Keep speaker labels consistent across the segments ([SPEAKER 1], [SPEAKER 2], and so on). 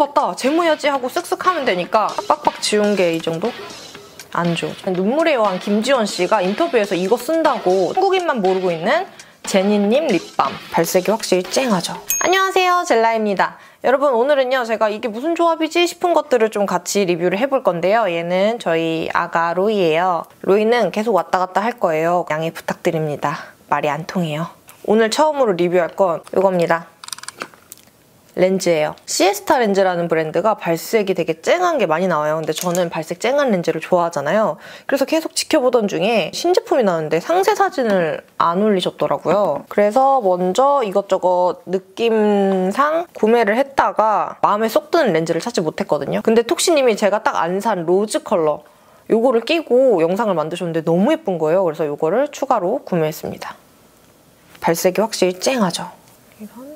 [SPEAKER 1] 지워봤다, 제모해야지 하고 쓱쓱 하면 되니까 빡빡 지운 게 이 정도? 안 줘. 눈물의 여왕 김지원 씨가 인터뷰에서 이거 쓴다고 한국인만 모르고 있는 제니님 립밤. 발색이 확실히 쨍하죠. 안녕하세요, 젤라입니다. 여러분, 오늘은요, 제가 이게 무슨 조합이지 싶은 것들을 좀 같이 리뷰를 해볼 건데요. 얘는 저희 아가 로이예요. 로이는 계속 왔다 갔다 할 거예요. 양해 부탁드립니다. 말이 안 통해요. 오늘 처음으로 리뷰할 건 이겁니다. 렌즈예요. 시에스타 렌즈라는 브랜드가 발색이 되게 쨍한 게 많이 나와요. 근데 저는 발색 쨍한 렌즈를 좋아하잖아요. 그래서 계속 지켜보던 중에 신제품이 나왔는데 상세 사진을 안 올리셨더라고요. 그래서 먼저 이것저것 느낌상 구매를 했다가 마음에 쏙 드는 렌즈를 찾지 못했거든요. 근데 톡시님이 제가 딱 안 산 로즈 컬러 요거를 끼고 영상을 만드셨는데 너무 예쁜 거예요. 그래서 요거를 추가로 구매했습니다. 발색이 확실히 쨍하죠. 이런.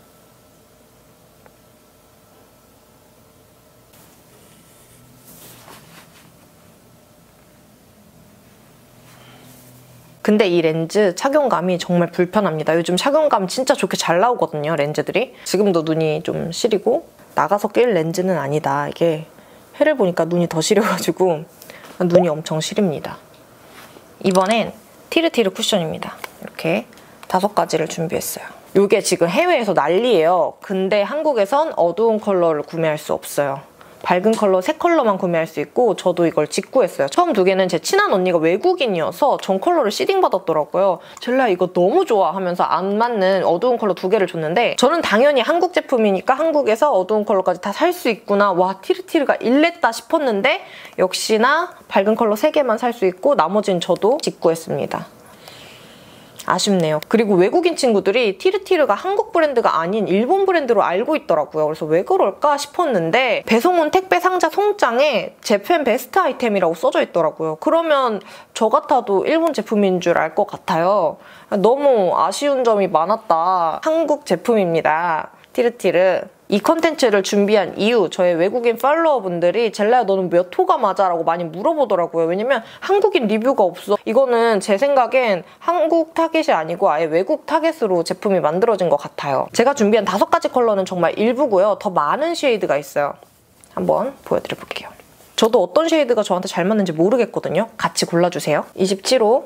[SPEAKER 1] 근데 이 렌즈 착용감이 정말 불편합니다. 요즘 착용감 진짜 좋게 잘 나오거든요, 렌즈들이. 지금도 눈이 좀 시리고 나가서 낄 렌즈는 아니다. 이게 해를 보니까 눈이 더 시려가지고 눈이 엄청 시립니다. 이번엔 티르티르 쿠션입니다. 이렇게 5가지를 준비했어요. 이게 지금 해외에서 난리예요. 근데 한국에선 어두운 컬러를 구매할 수 없어요. 밝은 컬러 3컬러만 구매할 수 있고 저도 이걸 직구했어요. 처음 2개는 제 친한 언니가 외국인이어서 전 컬러를 시딩 받았더라고요. 젤라 이거 너무 좋아 하면서 안 맞는 어두운 컬러 2개를 줬는데 저는 당연히 한국 제품이니까 한국에서 어두운 컬러까지 다 살 수 있구나. 와, 티르티르가 일냈다 싶었는데 역시나 밝은 컬러 3개만 살 수 있고 나머지는 저도 직구했습니다. 아쉽네요. 그리고 외국인 친구들이 티르티르가 한국 브랜드가 아닌 일본 브랜드로 알고 있더라고요. 그래서 왜 그럴까 싶었는데 배송온 택배 상자 송장에 재팬 베스트 아이템이라고 써져 있더라고요. 그러면 저 같아도 일본 제품인 줄 알 것 같아요. 너무 아쉬운 점이 많았다. 한국 제품입니다. 티르티르. 이 컨텐츠를 준비한 이유, 저의 외국인 팔로워분들이 젤라야 너는 몇 호가 맞아? 라고 많이 물어보더라고요. 왜냐면 한국인 리뷰가 없어. 이거는 제 생각엔 한국 타겟이 아니고 아예 외국 타겟으로 제품이 만들어진 것 같아요. 제가 준비한 5가지 컬러는 정말 일부고요. 더 많은 쉐이드가 있어요. 한번 보여드려볼게요. 저도 어떤 쉐이드가 저한테 잘 맞는지 모르겠거든요. 같이 골라주세요. 27호,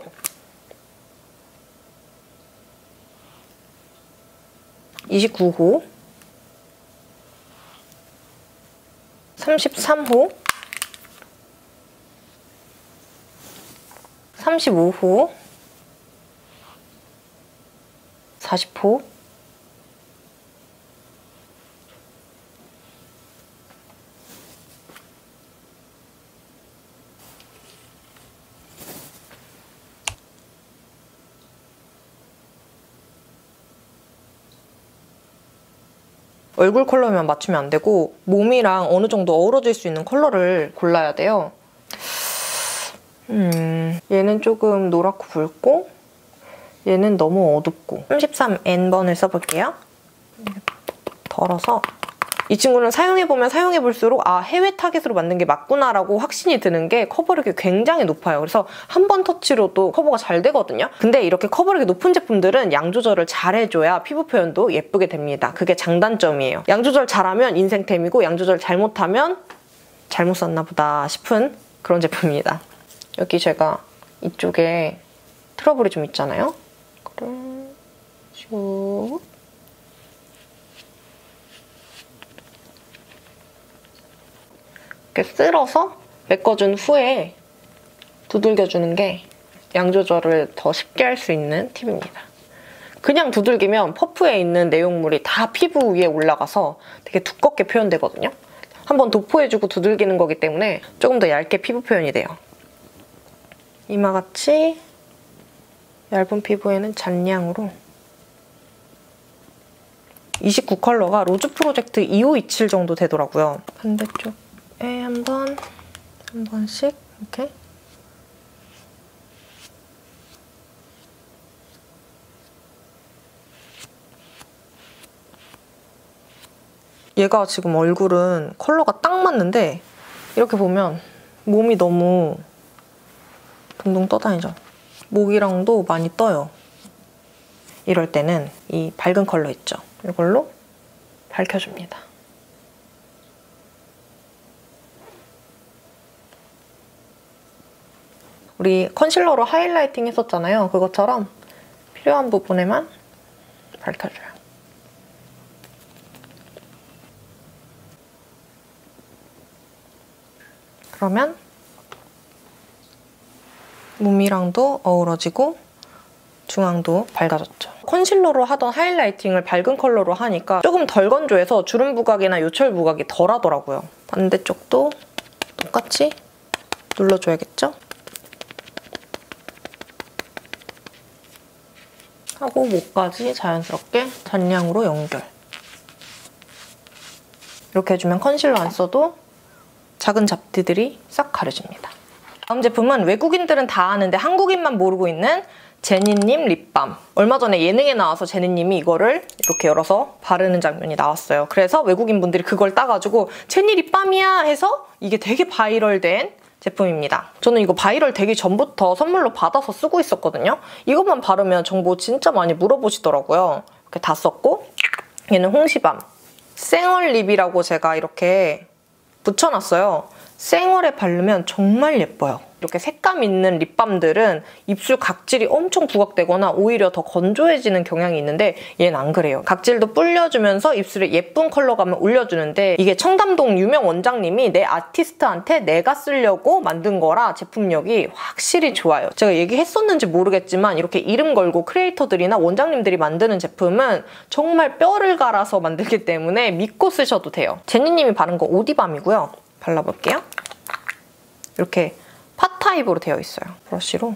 [SPEAKER 1] 29호, 33호, 35호, 40호, '얼굴 컬러만 맞추면 안 되고 몸이랑 어느 정도 어우러질 수 있는 컬러를 골라야 돼요. 얘는 조금 노랗고 붉고 얘는 너무 어둡고 33N번을 써볼게요. 덜어서 이 친구는 사용해보면 사용해볼수록 아, 해외 타겟으로 만든 게 맞구나라고 확신이 드는 게 커버력이 굉장히 높아요. 그래서 한 번 터치로도 커버가 잘 되거든요. 근데 이렇게 커버력이 높은 제품들은 양 조절을 잘 해줘야 피부 표현도 예쁘게 됩니다. 그게 장단점이에요. 양 조절 잘하면 인생템이고 양 조절 잘못하면 잘못 썼나 보다 싶은 그런 제품입니다. 여기 제가 이쪽에 트러블이 좀 있잖아요. 그걸 슉 이렇게 쓸어서 메꿔준 후에 두들겨주는 게 양 조절을 더 쉽게 할 수 있는 팁입니다. 그냥 두들기면 퍼프에 있는 내용물이 다 피부 위에 올라가서 되게 두껍게 표현되거든요. 한번 도포해주고 두들기는 거기 때문에 조금 더 얇게 피부 표현이 돼요. 이마같이 얇은 피부에는 잔량으로 29 컬러가 로즈 프로젝트 2527 정도 되더라고요. 반대쪽에 한 번씩 이렇게 얘가 지금 얼굴은 컬러가 딱 맞는데 이렇게 보면 몸이 너무 둥둥 떠다니죠. 목이랑도 많이 떠요. 이럴 때는 이 밝은 컬러 있죠? 이걸로 밝혀줍니다. 우리 컨실러로 하이라이팅 했었잖아요. 그것처럼 필요한 부분에만 밝혀줘요. 그러면 무미랑도 어우러지고 중앙도 밝아졌죠. 컨실러로 하던 하이라이팅을 밝은 컬러로 하니까 조금 덜 건조해서 주름 부각이나 요철 부각이 덜 하더라고요. 반대쪽도 똑같이 눌러줘야겠죠? 하고 목까지 자연스럽게 잔량으로 연결. 이렇게 해주면 컨실러 안 써도 작은 잡티들이 싹 가려집니다. 다음 제품은 외국인들은 다 아는데 한국인만 모르고 있는 제니님 립밤. 얼마 전에 예능에 나와서 제니님이 이거를 이렇게 열어서 바르는 장면이 나왔어요. 그래서 외국인 분들이 그걸 따가지고 제니 립밤이야 해서 이게 되게 바이럴된 제품입니다. 저는 이거 바이럴 되기 전부터 선물로 받아서 쓰고 있었거든요. 이것만 바르면 정보 진짜 많이 물어보시더라고요. 이렇게 다 썼고, 얘는 홍시밤. 생얼 립이라고 제가 이렇게 붙여놨어요. 생얼에 바르면 정말 예뻐요. 이렇게 색감 있는 립밤들은 입술 각질이 엄청 부각되거나 오히려 더 건조해지는 경향이 있는데 얘는 안 그래요. 각질도 불려주면서 입술에 예쁜 컬러감을 올려주는데 이게 청담동 유명 원장님이 내 아티스트한테 내가 쓰려고 만든 거라 제품력이 확실히 좋아요. 제가 얘기했었는지 모르겠지만 이렇게 이름 걸고 크리에이터들이나 원장님들이 만드는 제품은 정말 뼈를 갈아서 만들기 때문에 믿고 쓰셔도 돼요. 제니님이 바른 거 오디밤이고요. 발라볼게요. 이렇게 팟 타입으로 되어 있어요. 브러쉬로.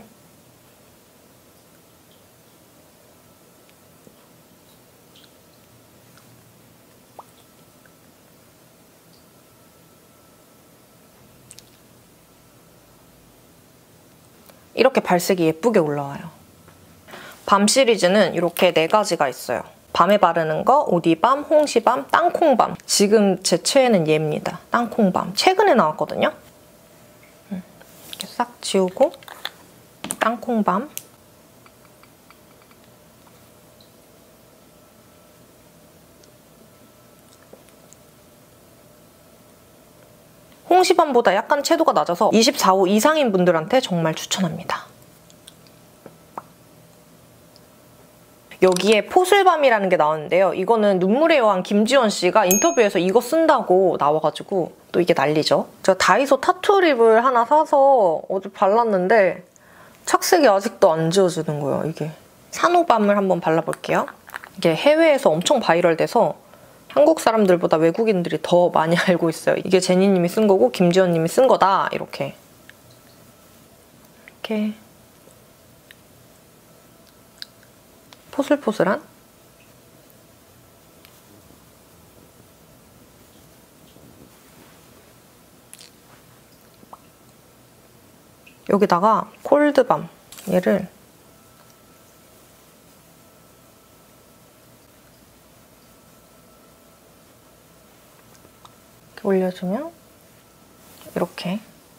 [SPEAKER 1] 이렇게 발색이 예쁘게 올라와요. 밤 시리즈는 이렇게 4가지가 있어요. 밤에 바르는 거, 오디밤, 홍시밤, 땅콩밤. 지금 제 최애는 얘입니다. 땅콩밤. 최근에 나왔거든요. 이렇게 싹 지우고 땅콩밤. 홍시밤보다 약간 채도가 낮아서 24호 이상인 분들한테 정말 추천합니다. 여기에 포슬밤이라는 게 나왔는데요. 이거는 눈물의 여왕 김지원 씨가 인터뷰에서 이거 쓴다고 나와가지고 또 이게 난리죠. 제가 다이소 타투 립을 하나 사서 어제 발랐는데 착색이 아직도 안 지워지는 거예요, 이게. 산호밤을 한번 발라볼게요. 이게 해외에서 엄청 바이럴돼서 한국 사람들보다 외국인들이 더 많이 알고 있어요. 이게 제니님이 쓴 거고 김지원님이 쓴 거다, 이렇게. 이렇게. 포슬포슬한? 여기다가 콜드밤, 얘를 이렇게 올려주면 이렇게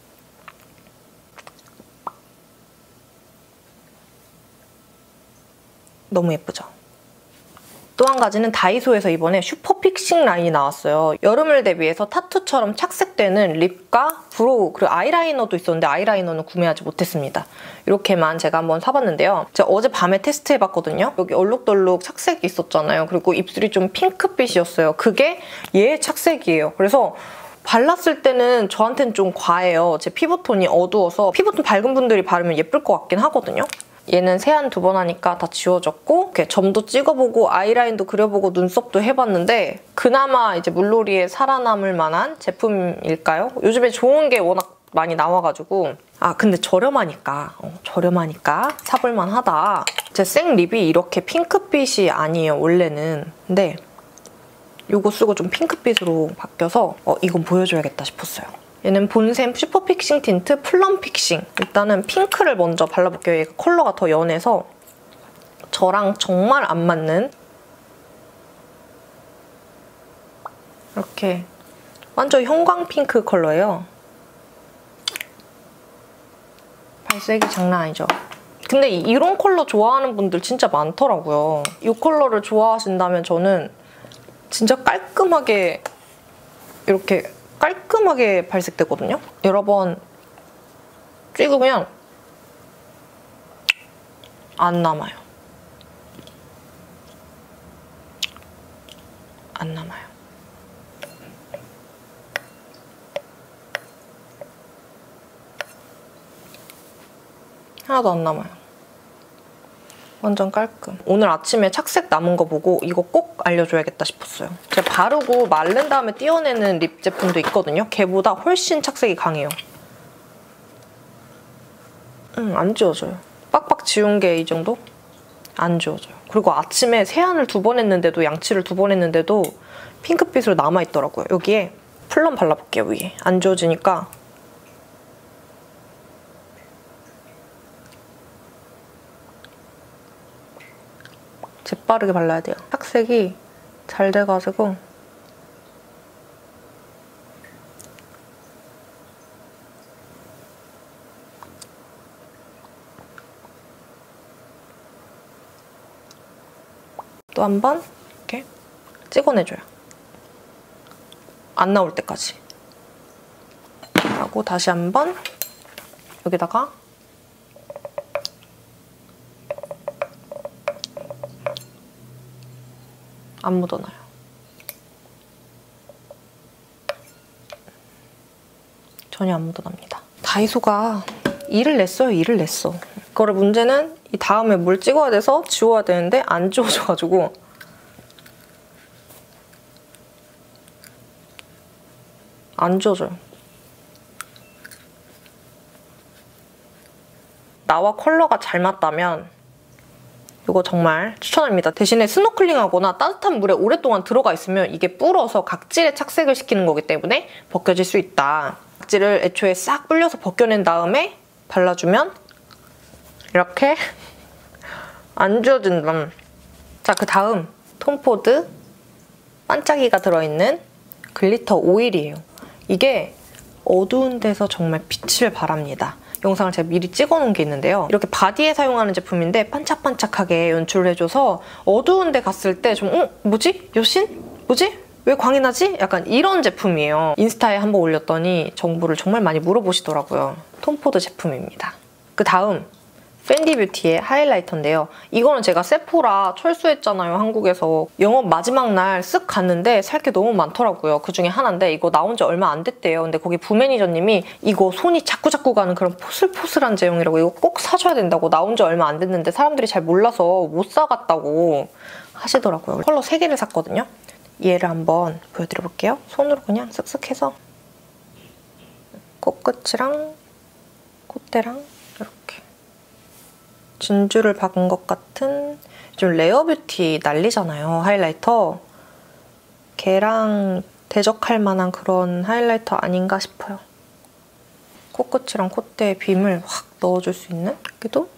[SPEAKER 1] 너무 예쁘죠? 또 한 가지는 다이소에서 이번에 슈퍼 픽싱 라인이 나왔어요. 여름을 대비해서 타투처럼 착색되는 립과 브로우 그리고 아이라이너도 있었는데 아이라이너는 구매하지 못했습니다. 이렇게만 제가 한번 사봤는데요. 제가 어제 밤에 테스트해봤거든요. 여기 얼룩덜룩 착색이 있었잖아요. 그리고 입술이 좀 핑크빛이었어요. 그게 얘의 착색이에요. 그래서 발랐을 때는 저한테는 좀 과해요. 제 피부톤이 어두워서 피부톤 밝은 분들이 바르면 예쁠 것 같긴 하거든요. 얘는 세안 2번 하니까 다 지워졌고 이렇게 점도 찍어보고 아이라인도 그려보고 눈썹도 해봤는데 그나마 이제 물놀이에 살아남을 만한 제품일까요? 요즘에 좋은 게 워낙 많이 나와가지고 근데 저렴하니까 사볼만 하다. 제 생립이 이렇게 핑크빛이 아니에요, 원래는. 근데 이거 쓰고 좀 핑크빛으로 바뀌어서 이건 보여줘야겠다 싶었어요. 얘는 본샘 슈퍼 픽싱 틴트 플럼 픽싱. 일단은 핑크를 먼저 발라볼게요. 얘가 컬러가 더 연해서 저랑 정말 안 맞는 이렇게 완전 형광 핑크 컬러예요. 발색이 장난 아니죠? 근데 이런 컬러 좋아하는 분들 진짜 많더라고요. 이 컬러를 좋아하신다면 저는 진짜 깔끔하게 이렇게 깔끔하게 발색되거든요? 여러 번 찍으면 안 남아요. 안 남아요. 하나도 안 남아요. 완전 깔끔. 오늘 아침에 착색 남은 거 보고 이거 꼭 알려줘야겠다 싶었어요. 제가 바르고 마른 다음에 띄어내는 립 제품도 있거든요. 걔보다 훨씬 착색이 강해요. 안 지워져요. 빡빡 지운 게 이 정도? 안 지워져요. 그리고 아침에 세안을 2번 했는데도, 양치를 2번 했는데도 핑크빛으로 남아있더라고요. 여기에 플럼 발라볼게요, 위에. 안 지워지니까. 재빠르게 발라야 돼요. 착색이 잘 돼가지고. 또 한 번 이렇게 찍어내줘요. 안 나올 때까지. 하고 다시 한 번 여기다가 안 묻어놔요. 전혀 안 묻어납니다. 다이소가 일을 냈어요. 일을 냈어. 그거를 문제는 이 다음에 뭘 찍어야 돼서 지워야 되는데 안 지워져가지고 안 지워져요. 나와 컬러가 잘 맞다면 이거 정말 추천합니다. 대신에 스노클링하거나 따뜻한 물에 오랫동안 들어가 있으면 이게 불어서 각질에 착색을 시키는 거기 때문에 벗겨질 수 있다. 각질을 애초에 싹 불려서 벗겨낸 다음에 발라주면 이렇게 안 지워진다. 자, 그 다음 톰포드 반짝이가 들어있는 글리터 오일이에요. 이게 어두운 데서 정말 빛을 발합니다. 영상을 제가 미리 찍어놓은 게 있는데요. 이렇게 바디에 사용하는 제품인데 반짝반짝하게 연출을 해줘서 어두운 데 갔을 때 좀 뭐지? 여신? 뭐지? 왜 광이 나지? 약간 이런 제품이에요. 인스타에 한번 올렸더니 정보를 정말 많이 물어보시더라고요. 톰포드 제품입니다. 그 다음 팬디 뷰티의 하이라이터인데요. 이거는 제가 세포라 철수했잖아요, 한국에서. 영업 마지막 날 쓱 갔는데 살 게 너무 많더라고요. 그중에 하나인데 이거 나온 지 얼마 안 됐대요. 근데 거기 부매니저님이 이거 손이 자꾸자꾸 가는 그런 포슬포슬한 제형이라고 이거 꼭 사줘야 된다고, 나온 지 얼마 안 됐는데 사람들이 잘 몰라서 못 사갔다고 하시더라고요. 컬러 3개를 샀거든요. 얘를 한번 보여드려볼게요. 손으로 그냥 쓱쓱 해서 코끝이랑 콧대랑 이렇게 진주를 박은 것 같은, 좀 레어뷰티 난리잖아요, 하이라이터. 걔랑 대적할 만한 그런 하이라이터 아닌가 싶어요. 코끝이랑 콧대에 빔을 확 넣어줄 수 있는? 여기도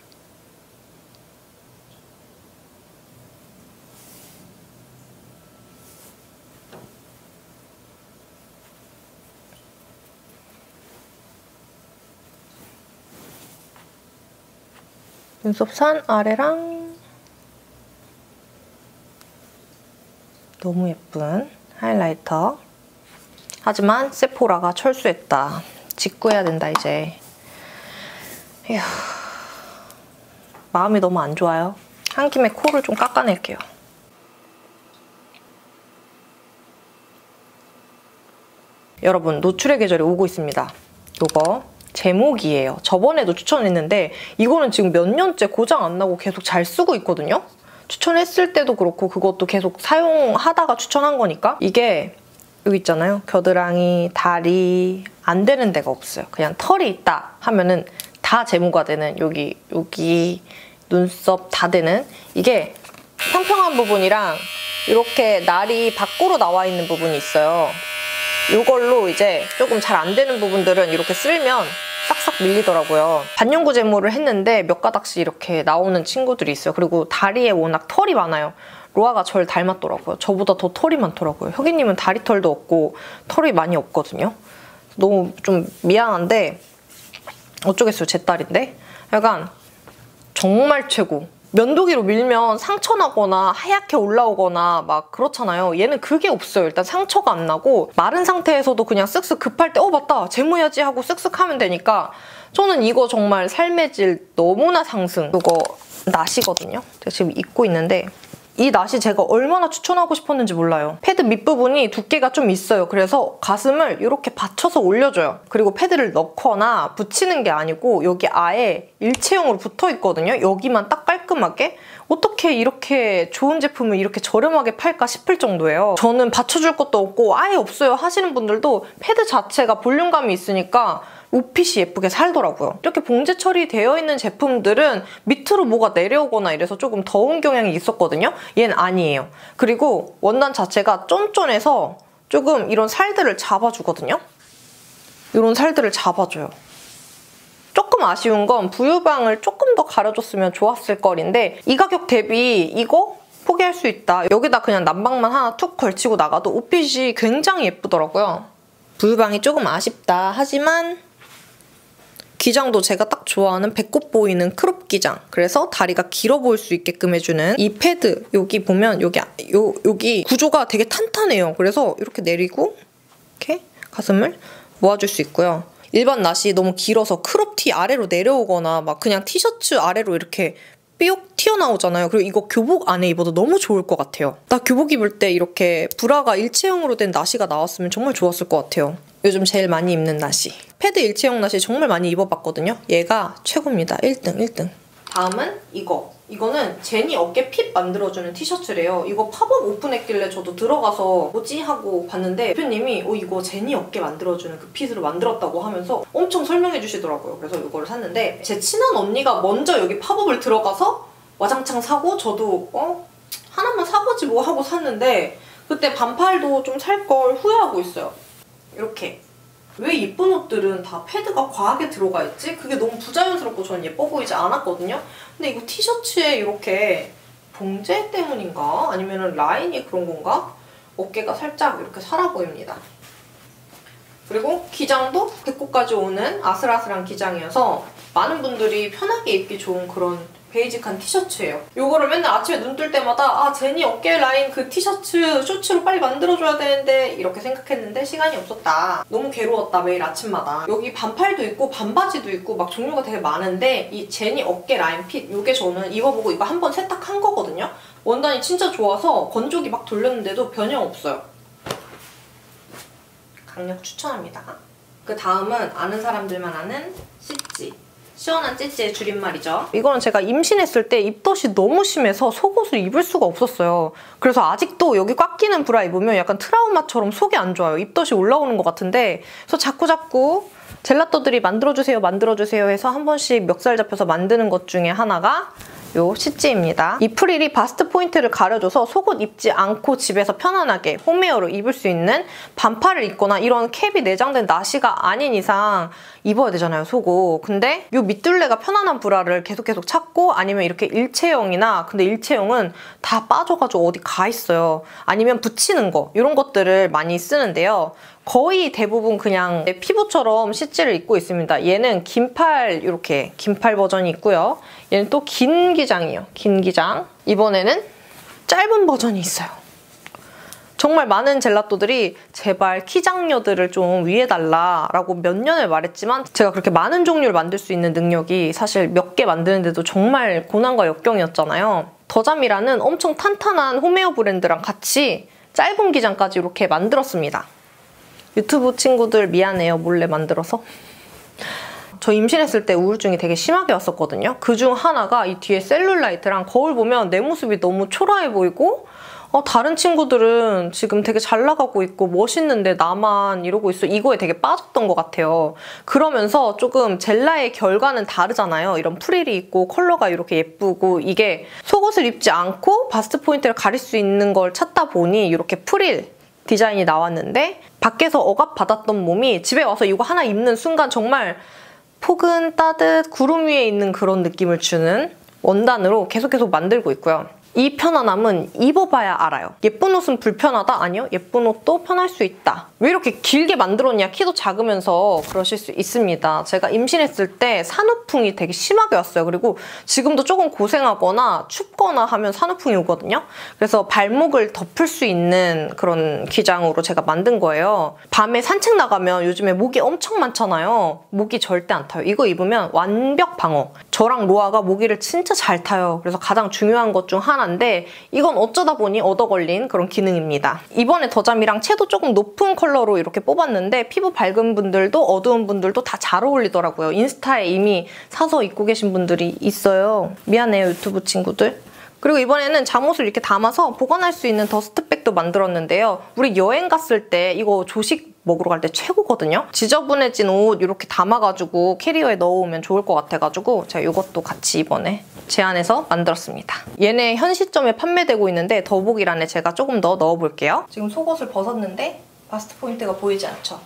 [SPEAKER 1] 눈썹 산 아래랑 너무 예쁜 하이라이터. 하지만 세포라가 철수했다. 직구해야 된다 이제. 이야, 마음이 너무 안 좋아요. 한 김에 코를 좀 깎아낼게요. 여러분, 노출의 계절이 오고 있습니다. 요거 제목이에요. 저번에도 추천했는데 이거는 지금 몇 년째 고장 안 나고 계속 잘 쓰고 있거든요. 추천했을 때도 그렇고 그것도 계속 사용하다가 추천한 거니까. 이게 여기 있잖아요. 겨드랑이, 다리 안 되는 데가 없어요. 그냥 털이 있다 하면은 다 제모가 되는, 여기 눈썹 다 되는, 이게 평평한 부분이랑 이렇게 날이 밖으로 나와 있는 부분이 있어요. 이걸로 이제 조금 잘 안 되는 부분들은 이렇게 쓸면 싹싹 밀리더라고요. 반영구 제모를 했는데 몇 가닥씩 이렇게 나오는 친구들이 있어요. 그리고 다리에 워낙 털이 많아요. 로아가 저를 닮았더라고요. 저보다 더 털이 많더라고요. 혁이님은 다리털도 없고 털이 많이 없거든요. 너무 좀 미안한데 어쩌겠어요, 제 딸인데. 약간 정말 최고. 면도기로 밀면 상처 나거나 하얗게 올라오거나 막 그렇잖아요. 얘는 그게 없어요. 일단 상처가 안 나고 마른 상태에서도 그냥 쓱쓱 급할 때 맞다, 제모해야지 하고 쓱쓱 하면 되니까 저는 이거 정말 삶의 질 너무나 상승. 이거 나시거든요. 제가 지금 입고 있는데 이 나시 제가 얼마나 추천하고 싶었는지 몰라요. 패드 밑부분이 두께가 좀 있어요. 그래서 가슴을 이렇게 받쳐서 올려줘요. 그리고 패드를 넣거나 붙이는 게 아니고 여기 아예 일체형으로 붙어있거든요. 여기만 딱 깔끔하게. 어떻게 이렇게 좋은 제품을 이렇게 저렴하게 팔까 싶을 정도예요. 저는 받쳐줄 것도 없고 아예 없어요 하시는 분들도 패드 자체가 볼륨감이 있으니까 옷핏이 예쁘게 살더라고요. 이렇게 봉제 처리되어 있는 제품들은 밑으로 뭐가 내려오거나 이래서 조금 더운 경향이 있었거든요. 얘는 아니에요. 그리고 원단 자체가 쫀쫀해서 조금 이런 살들을 잡아주거든요. 이런 살들을 잡아줘요. 조금 아쉬운 건 부유방을 조금 더 가려줬으면 좋았을 거리인데 이 가격 대비 이거 포기할 수 있다. 여기다 그냥 난방만 하나 툭 걸치고 나가도 옷핏이 굉장히 예쁘더라고요. 부유방이 조금 아쉽다 하지만 기장도 제가 딱 좋아하는 배꼽 보이는 크롭 기장. 그래서 다리가 길어 보일 수 있게끔 해주는 이 패드. 여기 보면 여기 구조가 되게 탄탄해요. 그래서 이렇게 내리고 이렇게 가슴을 모아줄 수 있고요. 일반 나시 너무 길어서 크롭티 아래로 내려오거나 막 그냥 티셔츠 아래로 이렇게 삐옥 튀어나오잖아요. 그리고 이거 교복 안에 입어도 너무 좋을 것 같아요. 나 교복 입을 때 이렇게 브라가 일체형으로 된 나시가 나왔으면 정말 좋았을 것 같아요. 요즘 제일 많이 입는 나시. 패드 일체형 나시 정말 많이 입어봤거든요. 얘가 최고입니다. 1등. 다음은 이거. 이거는 제니 어깨 핏 만들어주는 티셔츠래요. 이거 팝업 오픈했길래 저도 들어가서 뭐지? 하고 봤는데 대표님이 이거 제니 어깨 만들어주는 그 핏으로 만들었다고 하면서 엄청 설명해 주시더라고요. 그래서 이거를 샀는데 제 친한 언니가 먼저 여기 팝업을 들어가서 와장창 사고 저도 하나만 사보지 뭐 하고 샀는데 그때 반팔도 좀 살 걸 후회하고 있어요. 이렇게. 왜 이쁜 옷들은 다 패드가 과하게 들어가 있지? 그게 너무 부자연스럽고 전 예뻐 보이지 않았거든요? 근데 이거 티셔츠에 이렇게 봉제 때문인가? 아니면 라인이 그런 건가? 어깨가 살짝 이렇게 살아 보입니다. 그리고 기장도 배꼽까지 오는 아슬아슬한 기장이어서 많은 분들이 편하게 입기 좋은 그런 베이직한 티셔츠예요. 이거를 맨날 아침에 눈 뜰 때마다 제니 어깨 라인 그 티셔츠 쇼츠로 빨리 만들어줘야 되는데 이렇게 생각했는데 시간이 없었다. 너무 괴로웠다 매일 아침마다. 여기 반팔도 있고 반바지도 있고 막 종류가 되게 많은데 이 제니 어깨 라인 핏 이게 저는 입어보고 이거 한번 세탁한 거거든요. 원단이 진짜 좋아서 건조기 막 돌렸는데도 변형 없어요. 강력 추천합니다. 그 다음은 아는 사람들만 아는 CC. 시원한 찌찌의 줄임말이죠. 이거는 제가 임신했을 때 입덧이 너무 심해서 속옷을 입을 수가 없었어요. 그래서 아직도 여기 꽉 끼는 브라 입으면 약간 트라우마처럼 속이 안 좋아요. 입덧이 올라오는 것 같은데 그래서 자꾸 젤라또들이 만들어주세요 해서 한 번씩 멱살 잡혀서 만드는 것 중에 하나가 요 CC입니다. 이 프릴이 바스트 포인트를 가려줘서 속옷 입지 않고 집에서 편안하게 홈웨어로 입을 수 있는 반팔을 입거나 이런 캡이 내장된 나시가 아닌 이상 입어야 되잖아요, 속옷. 근데 요 밑둘레가 편안한 브라를 계속 찾고 아니면 이렇게 일체형이나 근데 일체형은 다 빠져가지고 어디 가 있어요. 아니면 붙이는 거 이런 것들을 많이 쓰는데요. 거의 대부분 그냥 피부처럼 CC를 입고 있습니다. 얘는 이렇게 긴팔 버전이 있고요. 얘는 또 긴 기장이에요. 긴 기장. 이번에는 짧은 버전이 있어요. 정말 많은 젤라또들이 제발 키장녀들을 좀 위해달라라고 몇 년을 말했지만 제가 그렇게 많은 종류를 만들 수 있는 능력이 사실 몇 개 만드는데도 정말 고난과 역경이었잖아요. 더잠이라는 엄청 탄탄한 홈웨어 브랜드랑 같이 짧은 기장까지 이렇게 만들었습니다. 유튜브 친구들 미안해요. 몰래 만들어서. 저 임신했을 때 우울증이 되게 심하게 왔었거든요. 그중 하나가 이 뒤에 셀룰라이트랑 거울 보면 내 모습이 너무 초라해 보이고 다른 친구들은 지금 되게 잘 나가고 있고 멋있는데 나만 이러고 있어. 이거에 되게 빠졌던 것 같아요. 그러면서 조금 젤라의 결과는 다르잖아요. 이런 프릴이 있고 컬러가 이렇게 예쁘고 이게 속옷을 입지 않고 바스트 포인트를 가릴 수 있는 걸 찾다 보니 이렇게 프릴 디자인이 나왔는데 밖에서 억압받았던 몸이 집에 와서 이거 하나 입는 순간 정말 폭은 따뜻 구름 위에 있는 그런 느낌을 주는 원단으로 계속 만들고 있고요. 이 편안함은 입어봐야 알아요. 예쁜 옷은 불편하다? 아니요. 예쁜 옷도 편할 수 있다. 왜 이렇게 길게 만들었냐? 키도 작으면서 그러실 수 있습니다. 제가 임신했을 때 산후풍이 되게 심하게 왔어요. 그리고 지금도 조금 고생하거나 춥거나 하면 산후풍이 오거든요. 그래서 발목을 덮을 수 있는 그런 기장으로 제가 만든 거예요. 밤에 산책 나가면 요즘에 모기 엄청 많잖아요. 모기 절대 안 타요. 이거 입으면 완벽 방어. 저랑 로아가 모기를 진짜 잘 타요. 그래서 가장 중요한 것 중 하나인데 이건 어쩌다 보니 얻어 걸린 그런 기능입니다. 이번에 더잠이랑 채도 조금 높은 컬러로 이렇게 뽑았는데 피부 밝은 분들도 어두운 분들도 다 잘 어울리더라고요. 인스타에 이미 사서 입고 계신 분들이 있어요. 미안해요, 유튜브 친구들. 그리고 이번에는 잠옷을 이렇게 담아서 보관할 수 있는 더스트백도 만들었는데요. 우리 여행 갔을 때 이거 조식 먹으러 갈 때 최고거든요. 지저분해진 옷 이렇게 담아가지고 캐리어에 넣어오면 좋을 것 같아가지고 제가 이것도 같이 이번에 제안해서 만들었습니다. 얘네 현 시점에 판매되고 있는데 더보기란에 제가 조금 더 넣어볼게요. 지금 속옷을 벗었는데 바스트 포인트가 보이지 않죠?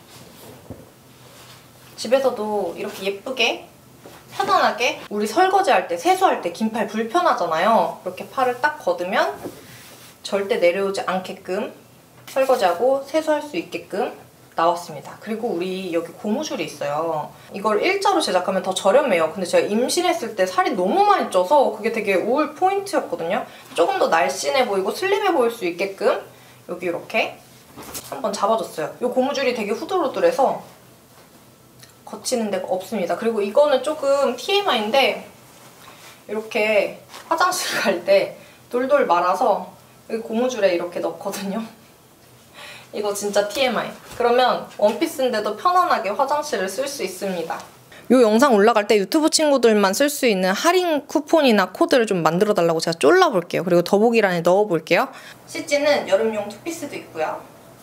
[SPEAKER 1] 집에서도 이렇게 예쁘게 편안하게 우리 설거지할 때, 세수할 때 긴 팔 불편하잖아요. 이렇게 팔을 딱 걷으면 절대 내려오지 않게끔 설거지하고 세수할 수 있게끔 나왔습니다. 그리고 우리 여기 고무줄이 있어요. 이걸 일자로 제작하면 더 저렴해요. 근데 제가 임신했을 때 살이 너무 많이 쪄서 그게 되게 우울 포인트였거든요. 조금 더 날씬해 보이고 슬림해 보일 수 있게끔 여기 이렇게 한번 잡아줬어요. 이 고무줄이 되게 후들후들해서 거치는 데가 없습니다. 그리고 이거는 조금 TMI인데 이렇게 화장실 갈 때 돌돌 말아서 여기 고무줄에 이렇게 넣거든요. 이거 진짜 TMI. 그러면 원피스인데도 편안하게 화장실을 쓸 수 있습니다. 이 영상 올라갈 때 유튜브 친구들만 쓸 수 있는 할인 쿠폰이나 코드를 좀 만들어달라고 제가 쫄라볼게요. 그리고 더보기란에 넣어볼게요. CG는 여름용 투피스도 있고요.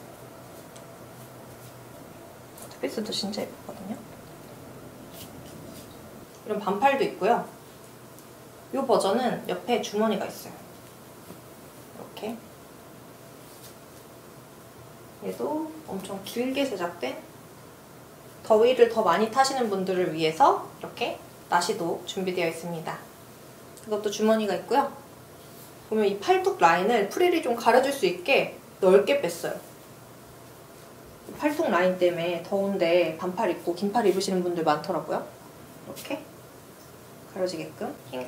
[SPEAKER 1] 투피스도 진짜 예쁘거든요. 이런 반팔도 있고요. 이 버전은 옆에 주머니가 있어요. 이렇게. 얘도 엄청 길게 제작된 더위를 더 많이 타시는 분들을 위해서 이렇게 나시도 준비되어 있습니다. 이것도 주머니가 있고요. 보면 이 팔뚝 라인을 프릴이 좀 가려줄 수 있게 넓게 뺐어요. 팔뚝 라인 때문에 더운데 반팔 입고 긴팔 입으시는 분들 많더라고요. 이렇게 가려지게끔 핑크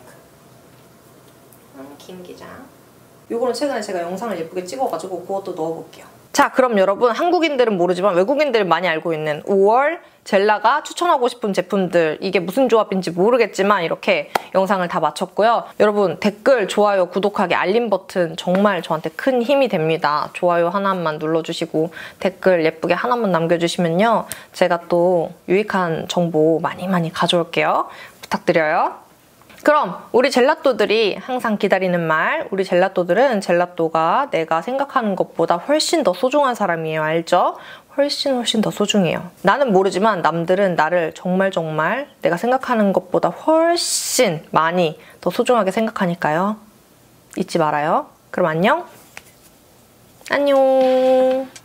[SPEAKER 1] 긴 기장. 요거는 최근에 제가 영상을 예쁘게 찍어가지고 그것도 넣어볼게요. 자, 그럼 여러분 한국인들은 모르지만 외국인들은 많이 알고 있는 5월 젤라가 추천하고 싶은 제품들, 이게 무슨 조합인지 모르겠지만 이렇게 영상을 다 마쳤고요. 여러분 댓글, 좋아요, 구독하기, 알림 버튼 정말 저한테 큰 힘이 됩니다. 좋아요 하나만 눌러주시고 댓글 예쁘게 하나만 남겨주시면요. 제가 또 유익한 정보 많이 가져올게요. 부탁드려요. 그럼 우리 젤라또들이 항상 기다리는 말, 우리 젤라또들은 젤라또가 내가 생각하는 것보다 훨씬 더 소중한 사람이에요. 알죠? 훨씬 더 소중해요. 나는 모르지만 남들은 나를 정말 내가 생각하는 것보다 훨씬 많이 더 소중하게 생각하니까요. 잊지 말아요. 그럼 안녕.